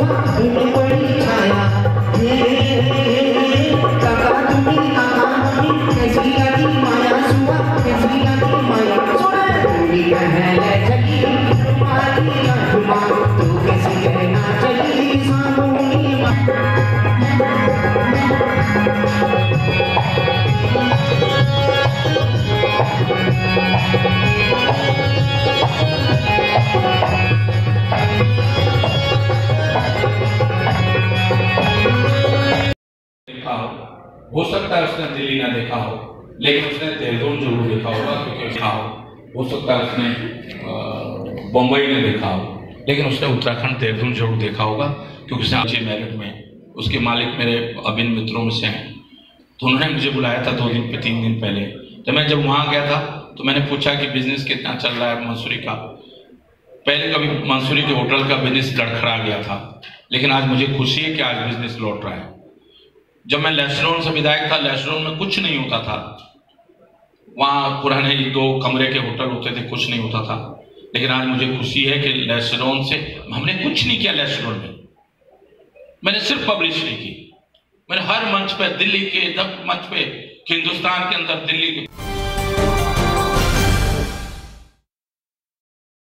हो सकता है उसने दिल्ली ना देखा हो, लेकिन उसने देहरादून जरूर देखा होगा, क्योंकि देखा हो सकता है उसने बम्बई ने देखा हो, लेकिन उसने उत्तराखंड देहरादून जरूर देखा होगा, क्योंकि उसने अच्छे मेरिट में उसके मालिक मेरे अभिन्न मित्रों में से हैं। तो उन्होंने मुझे बुलाया था 2 दिन पे 3 दिन पहले। तो मैं जब वहाँ गया था तो मैंने पूछा कि बिजनेस कितना चल रहा है मंसूरी का। पहले कभी मंसूरी के होटल का बिजनेस लड़खड़ा गया था, लेकिन आज मुझे खुशी है कि आज बिजनेस लौट रहा है। जब मैं लेस्टरोन से विधायक था, लेस्टरोन में कुछ नहीं होता था, वहाँ पुराने 2 कमरे के होटल होते थे, कुछ नहीं होता था। लेकिन आज मुझे खुशी है कि लेस्टरोन से हमने कुछ नहीं किया। लेस्टरोन में मैंने सिर्फ पब्लिश नहीं की, मैंने हर मंच पे, दिल्ली के मंच पे, हिंदुस्तान के अंदर दिल्ली